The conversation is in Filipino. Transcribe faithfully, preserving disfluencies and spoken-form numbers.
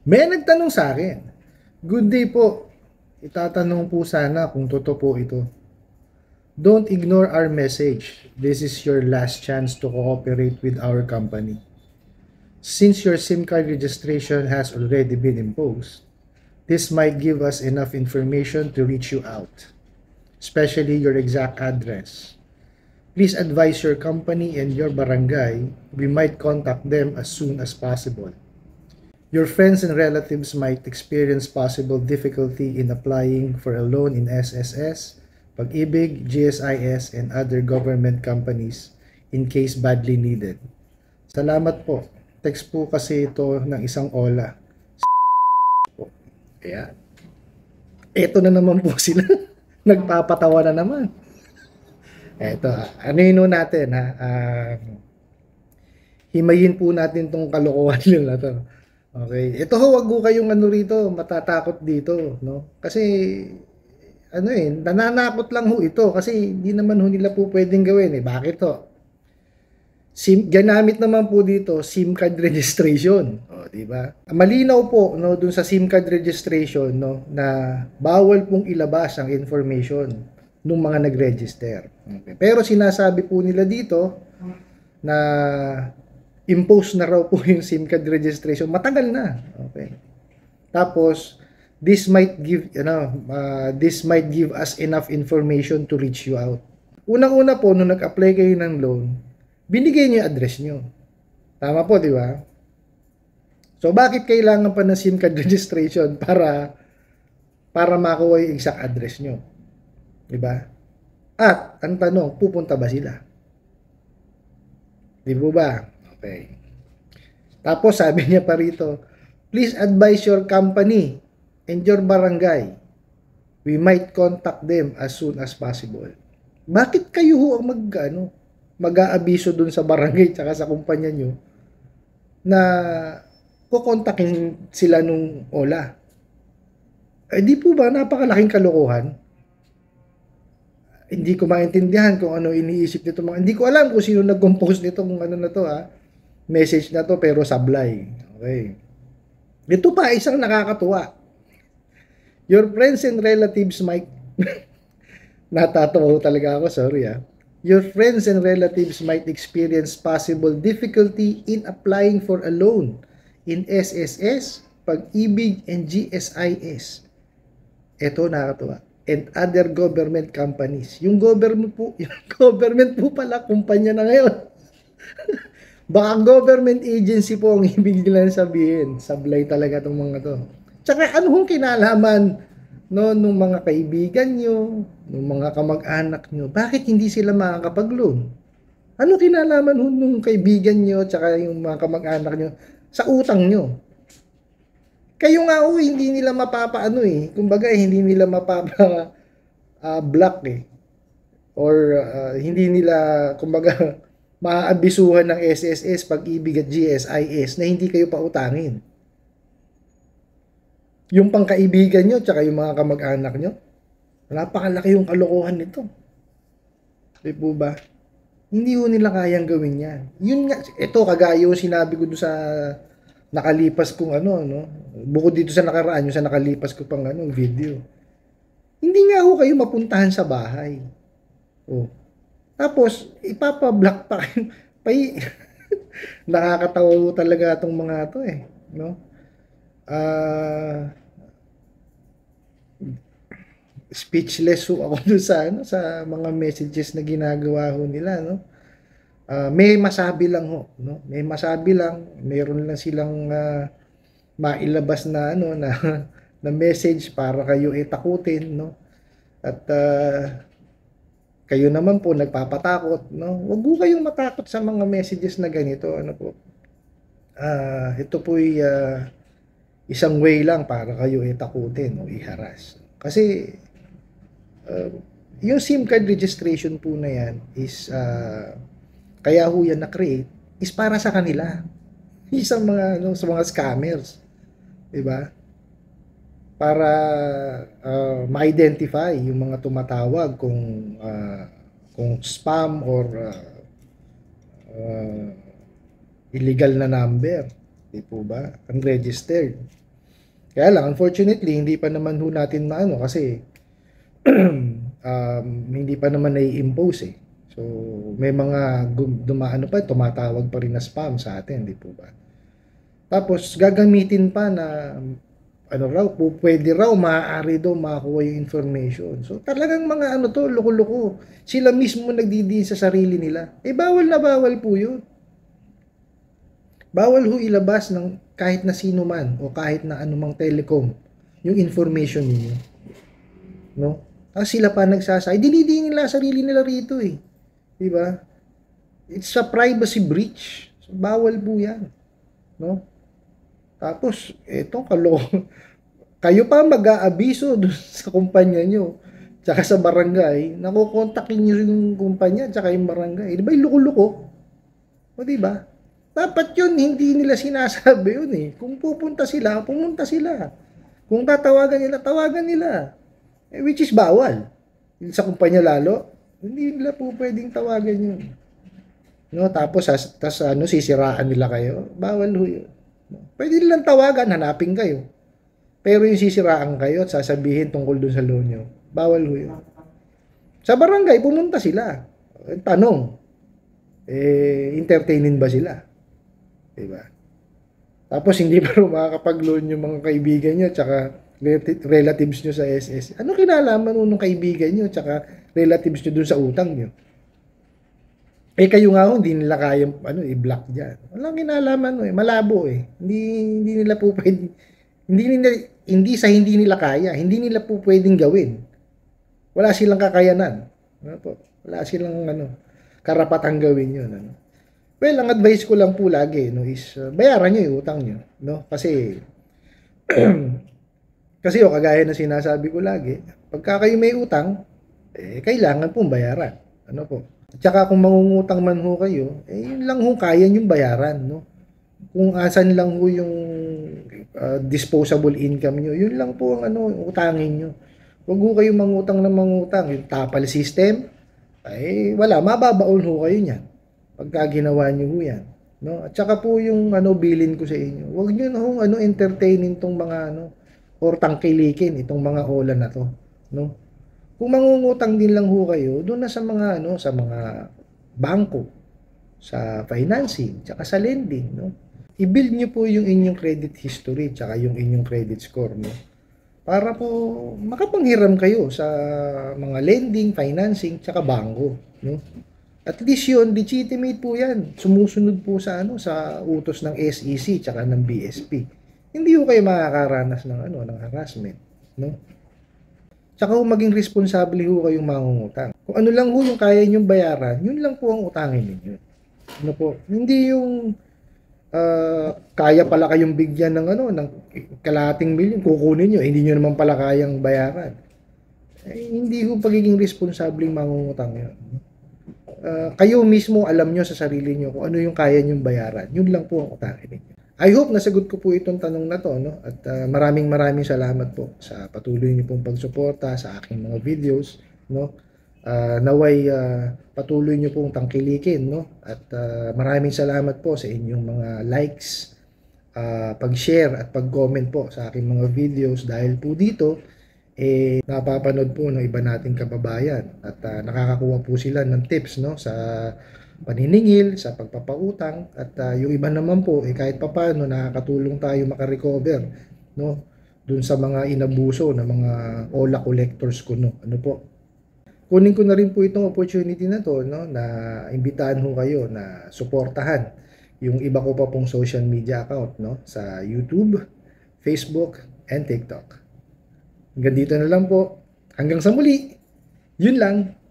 May nagtanong sa akin, "Good day po. Itatanong po sana kung totoo po ito. Don't ignore our message. This is your last chance to cooperate with our company. Since your SIM card registration has already been imposed, this might give us enough information to reach you out, especially your exact address. Please advise your company and your barangay. We might contact them as soon as possible. Your friends and relatives might experience possible difficulty in applying for a loan in S S S, Pag-ibig, G S I S, and other government companies in case badly needed. Salamat po. Text po kasi ito ng isang Ola." Po. Kaya, eto na naman po sila. Nagpapatawa na naman. Eto, ano yun natin ha? Uh, himayin po natin tong kalokohan nila to. Okay. Ito ho, wag ho kayong ano rito, matatakot dito, no? Kasi ano eh, nananakot lang ho ito kasi hindi naman ho nila po pwedeng gawin eh. Bakit ho? SIM, ginamit naman po dito SIM card registration, o di ba? Malinaw po no dun sa SIM card registration no na bawal pong ilabas ang information ng mga nag-register. Okay. Pero sinasabi po nila dito na impose na raw po yung SIM card registration. Matagal na. Okay. Tapos, this might give, you know, uh, this might give us enough information to reach you out. Unang-una po, nung nag-apply kayo ng loan, binigay niyo yung address niyo. Tama po, di ba? So, bakit kailangan pa ng SIM card registration para para makuha yung exact address niyo? Di ba? At, ang tanong, pupunta ba sila? Di po ba? Okay. Tapos sabi niya pa rito, please advise your company and your barangay. We might contact them as soon as possible. Bakit kayo ho ang mag, ano, mag-aabiso dun sa barangay tsaka sa kumpanya nyo na kukontakin sila nung Ola? Eh di po ba napakalaking kalokohan? Hindi ko maintindihan kung ano iniisip nito mga, hindi ko alam kung sino nag-compose nitong ano na to ha, message na to, pero sablay. Okay. Ito pa, isang nakakatuwa. Your friends and relatives might natatawa talaga ako, sorry ah. Your friends and relatives might experience possible difficulty in applying for a loan in S S S, Pag-ibig, and G S I S. Ito nakakatuwa. And other government companies. Yung government po, yung government po pala, kumpanya na ngayon. Baka government agency po ang ibig nila sabihin. Sablay talaga itong mga to. Tsaka ano hong kinalaman no, nung mga kaibigan nyo, nung mga kamag-anak nyo, bakit hindi sila makakapag-loan? Ano kinalaman ho nung kaibigan nyo, tsaka yung mga kamag-anak nyo, sa utang nyo? Kayo nga ho, hindi nila mapapaano eh. Kumbaga, hindi nila mapapa uh, block eh. Or uh, hindi nila, kumbaga, maaabisuhan ng S S S, Pag-ibig at G S I S na hindi kayo pautangin. Yung pangkaibigan nyo, tsaka yung mga kamag-anak nyo, napakalaki yung kalokohan nito. Di po ba? Hindi ho nila kayang gawin yan. Yun nga, ito kagaya yung sinabi ko doon sa nakalipas kong ano, no? Bukod dito sa nakaraan, yung sa nakalipas ko pang ano, video. Hindi nga ho kayo mapuntahan sa bahay. Oh. Tapos, ipapa-block pa kayo. Pay, nakakatawa ho talaga itong mga to eh. No? Ah... Uh, speechless ho ako dun sa ano, sa mga messages na ginagawa ho nila, no. Uh, may masabi lang ho, no. May masabi lang, mayroon lang silang uh, mailabas na ano na na message para kayo itakutin, no. At uh, kayo naman po nagpapatakot, no. Huwag ho kayong matakot sa mga messages na ganito, ano po. Uh, ito po ay uh, isang way lang para kayo itakutin o iharas. Kasi Uh, yung SIM card registration po na yan is uh, kaya ho yan na-create is para sa kanila. Isang mga ano, sa mga scammers. 'Di ba? Para uh, ma-identify yung mga tumatawag kung uh, kung spam or uh, uh, illegal na number. Di po ba? Unregistered. Kaya lang, unfortunately, hindi pa naman ho natin maano kasi um, hindi pa naman nai-impose eh. So, may mga gum- dumaano pa, tumatawag pa rin na spam sa atin, di po ba? Tapos, gagamitin pa na, ano raw, po, pwede raw, maaari daw makakuha yung information. So, talagang mga ano to, loko-loko. Sila mismo nagdidiin sa sarili nila. Eh, bawal na bawal po yun. Bawal ho ilabas ng kahit na sino man o kahit na anumang telecom yung information niyo. No? Tapos sila pa nagsasay, dinidiin nila sarili nila rito eh. Di ba? It's a privacy breach. So, bawal po yan. No? Tapos, eto, kalo, kayo pa mag-aabiso dun sa kumpanya nyo. Tsaka sa barangay, nakukontakin nyo yung kumpanya tsaka yung barangay. Di ba yung luko-luko? O di ba? Dapat yun, hindi nila sinasabi yun eh. Kung pupunta sila, pumunta sila. Kung tatawagan nila, tawagan nila. Eh, which is bawal. Sa kumpanya lalo, hindi nila po pwedeng tawagan yun. No, tapos, as, tas, ano, sisiraan nila kayo. Bawal ho yun. Pwede nilang tawagan, hanapin kayo. Pero yung sisiraan kayo at sasabihin tungkol dun sa loan nyo, bawal ho yun. Sa barangay, pumunta sila. Tanong, eh, entertainin ba sila? Diba? Tapos hindi pa rin makakapag-loan yung mga kaibigan nyo tsaka relatives nyo sa S S. Ano kinalaman nung kaibigan nyo tsaka relatives nyo dun sa utang nyo? Eh kayo nga ho, hindi nila kayang ano, i-block dyan. Walang kinalaman eh, malabo eh. Hindi, hindi nila po pwede, hindi, nila, hindi sa hindi nila kaya, hindi nila po pwedeng gawin. Wala silang kakayanan. Ano po? Wala silang ano, karapatang gawin yun. Ano? Well, ang advice ko lang po lagi no, is uh, bayaran nyo yung utang nyo. No? Kasi, kasi o, kagaya na sinasabi ko lagi, pagka kayo may utang, eh, kailangan pong bayaran. Ano po? At saka kung mangungutang man ho kayo, eh, yun lang ho kaya yung bayaran. No? Kung asan lang ho yung uh, disposable income nyo, yun lang po ang ano, utangin nyo. Huwag ho kayong mangutang na mangutang. Yung tapal system, ay wala, mababaon ho kayo niyan. Pagka ginawa niyo ho yan. No? At saka po yung ano, bilin ko sa inyo, huwag niyo na hong ano, entertainin itong mga ano, or tangkilikin itong mga ola na to. No? Kung mangungutang din lang ho kayo, doon na sa mga ano, sa mga bangko, sa financing, tsaka sa lending, no? I-build niyo po yung inyong credit history, tsaka yung inyong credit score, no? Para po makapanghiram kayo sa mga lending, financing, tsaka bangko, no? At least yun, legitimate po yan. Sumusunod po sa ano, sa utos ng S E C tsaka ng B S P. Hindi ko kayo makakaranas ng ano, ng harassment, no? Tsaka kung maging responsable ho kayong mangungutang. Kung ano lang ho yung kaya ninyong bayaran, yun lang po ang utangin ninyo. Ano po? Hindi yung uh, kaya pala kayong bigyan ng ano, ng kalahating milyon, kukunin nyo, hindi nyo naman pala kayang bayaran. Eh, hindi ho pagiging responsable mangungutang yun. Uh, kayo mismo alam nyo sa sarili nyo kung ano yung kaya nyong bayaran. Yun lang po ang utangin ninyo. I hope nasagot ko po itong tanong na to, no? At uh, maraming maraming salamat po sa patuloy niyo pong pagsuporta sa aking mga videos, no? Uh, naway uh, patuloy niyo pong tangkilikin, no? At uh, maraming salamat po sa inyong mga likes, uh, pag-share at pag-comment po sa aking mga videos dahil po dito eh napapanood po ng iba nating kababayan at uh, nakakakuha po sila ng tips, no, sa paniningil, sa pagpapautang at uh, yung iba naman po eh kahit papaano nakakatulong tayo makarecover, no, dun sa mga inabuso na mga ola collectors ko, no. Ano po, kunin ko na rin po itong opportunity na to, no, na imbitahan ho kayo na suportahan yung iba ko pa pong social media account, no, sa YouTube, Facebook, and TikTok. Hanggang dito na lang po. Hanggang sa muli. Yun lang.